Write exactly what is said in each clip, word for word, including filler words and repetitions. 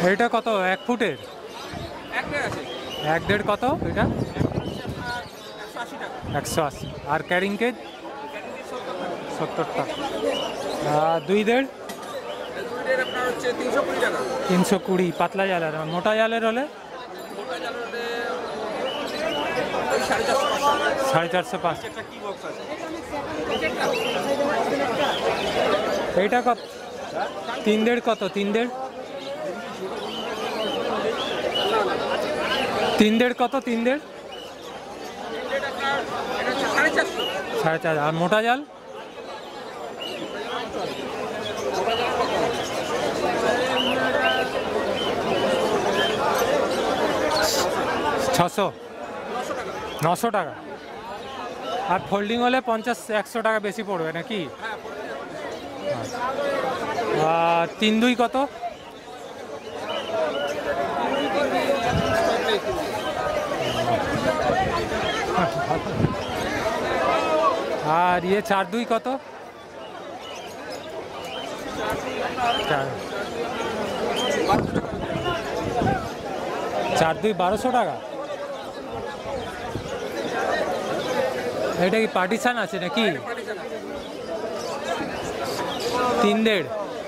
এটা কত এক ফুটের? এক দেড় কত এটা? একশো আশি। আর ক্যারিং কেজ সত্তর টাকা। আর দুই দেড় তিনশো কুড়ি। পাতলা জালের। মোটা জালের হলে সাড়ে চারশো পাঁচ। এইটা কত? তিন দেড় কত? তিন দেড় তিন দেড় কত? তিন দেড় সাড়ে চার। আর মোটা জাল ছশো নশো টাকা। আর ফোল্ডিং হলে পঞ্চাশ একশো টাকা বেশি পড়বে নাকি? আর তিন দুই কত? আর ইয়ে চার দুই কত? চার দুই বারোশো টাকা। এটা কি পার্টিশন আছে নাকি? তিন দেড়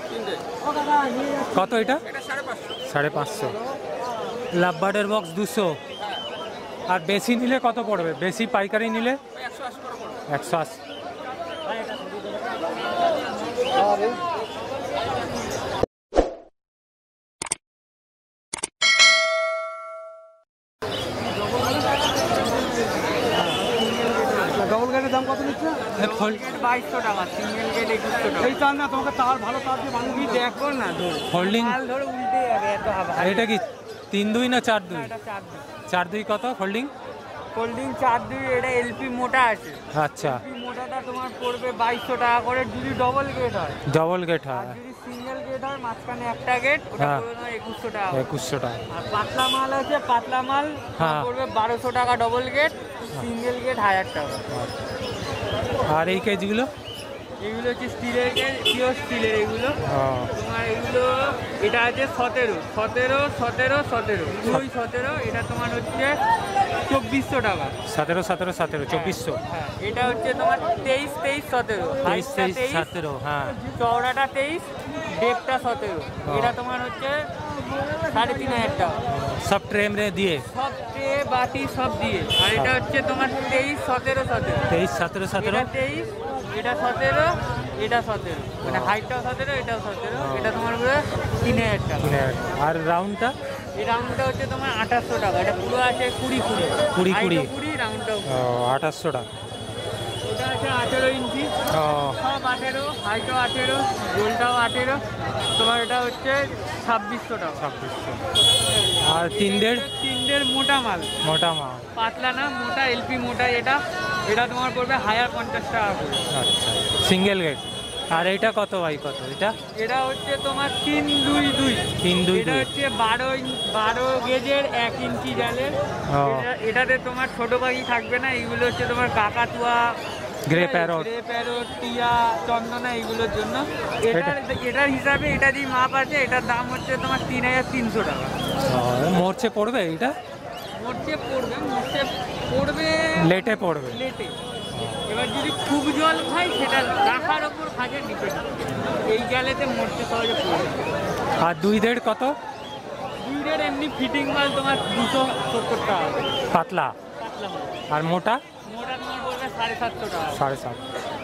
কত? এটা সাড়ে পাঁচশো। লাভবার্ডের বক্স দুশো। আর বেশি নিলে কত পড়বে? বেশি পাইকারি নিলে একশো আশি। ডবল গেটের দাম কত নিচ্ছে? বাইশশো টাকা। সিঙ্গেল গেট একুশশো টাকা। এই তার না, তোমাকে তার ভালো তার দিয়ে বানিয়ে দিই। দেখো না ফোল্ডিং ধরে উল্টে যাবে এত হাবা। এটা কি তিন দুই না চার দুই? চার দুই। চার দুই কত ফোল্ডিং? ফোল্ডিং চার দুই। এটা এলপি মোটা আছে। আচ্ছা। এলপি মোটাটা তোমার পড়বে বাইশশো টাকা করে যদি ডবল গেট হয়। ডবল গেট হয়। আর যদি সিঙ্গেল গেট হয় মাঝখানে একটা গেট, ওটা হ্যাঁ। পড়বে তোমার একুশশো টাকা। একুশশো টাকা। আর পাতলা মাল আছে, পাতলা মাল হ্যাঁ। পড়বে বারোশো টাকা ডবল গেট, সিঙ্গেল গেট হাজার টাকা। আর এই কেজিগুলো? এগুলো হচ্ছে স্টিলের গেট, পিওর স্টিলের এগুলো। ও, তোমার এগুলো এটা আছে সতেরো সতেরো সতেরো সতেরো দুই সতেরো। এটা তোমার হচ্ছে চব্বিশশো টাকা। সতেরো সতেরো সতেরো চব্বিশশো। হ্যাঁ, এটা হচ্ছে তোমার তেইশ তেইশ সতেরো। তেইশ তেইশ তেইশ সতেরো। হ্যাঁ। চওড়াটা তেইশ, ডেপটা সতেরো। এটা তোমার হচ্ছে সাড়ে তিন হাজার টাকা সব ট্রেম রে দিয়ে। সব ট্রে বাটি সব দিয়ে। আর এটা হচ্ছে তোমার তেইশ সতেরো সতেরো। তেইশ সতেরো সতেরো। এটা তেইশ, এটা সতেরো, এটা সতেরো। মানে হাইটটাও সতেরো, এটাও সতেরো। এটা তোমার পুরো তিন হাজার টাকা। আর রাউন্ডটা? এই রাউন্ডটা হচ্ছে তোমার আঠাশশো টাকা। এটা পুরো আছে কুড়ি কুড়ি কুড়ি কুড়ি। কুড়ি রাউন্ডটাও। ও, আঠাশশো টাকা। এটা আছে আঠেরো ইঞ্চি। ও, সব আঠেরো, হাইটও আঠেরো, গোলটাও আঠেরো। তোমার এটা হচ্ছে ছাব্বিশশো টাকা। ছাব্বিশশো। আর তিন দেড়? তিন দেড় মোটা মাল। মোটা মাল। পাতলা না, মোটা এলপি মোটা। এটা এটা তোমার পড়বে হাজার পঞ্চাশ টাকা করে। আচ্ছা, সিঙ্গেল গেট। আর এটা কত ভাই? কত এটা? এটা হচ্ছে তোমার তিন দুই দুই। তিন দুই এটা দুই। হচ্ছে বারো বারো গেজের এক ইঞ্চি জালের। ও। এটা- এটাতে তোমার ছোট পাখি থাকবে না। এগুলো হচ্ছে তোমার কাকাতুয়া, গ্রে প্যারট। গ্রে প্যারট, টিয়া, চন্দনা, এগুলোর জন্য। এটার এটার হিসাবে এটা যে মাপ আছে, এটার দাম হচ্ছে তোমার তিন হাজার তিনশো টাকা। মোর্চে পড়বে এটা? মোটে পড়বে, মোটে পড়বে লেটে পড়বে। লেটে। এবার যদি খুব জল খায় সেটা রাখার ওপর খাজে ডিপেন্ড। এই জালেতে মোটে সহজে পড়বে। আর দুই দেড় কত? দুইটার এমনি ফিটিং মাল তোমার দুশো সত্তর টাকা। পাতলা। পাতলা মাল। আর মোটা? মোটা তোমার পড়বে সাড়ে সাতশো টাকা। সাড়ে সাত।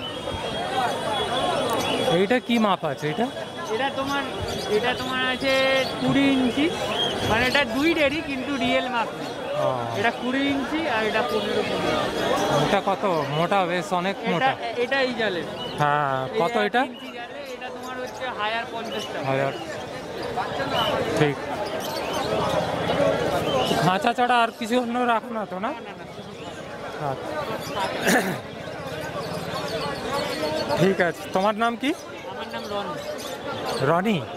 এইটা কি মাপ আছে এটা? এটা তোমার এটা তোমার আছে কুড়ি ইঞ্চি। মানে এটা দুই ডেরি কিন্তু রিয়েল মাপ নেই। ও, এটা কুড়ি ইঞ্চি আর এটা পনেরো পনেরো। এটা কত মোটা? বেশ অনেক মোটা। এটা এটা এই জালে। হ্যাঁ, কত এই এক এটা? ইঞ্চি জালে এটা তোমার হচ্ছে হাজার পঞ্চাশ টাকা। হাজার। ঠিক। খাঁচা ছাড়া আর কিছু অন্য রাখো না তো? না। আচ্ছা। ঠিক আছে। তোমার নাম কি? আমার নাম রনি। রনি।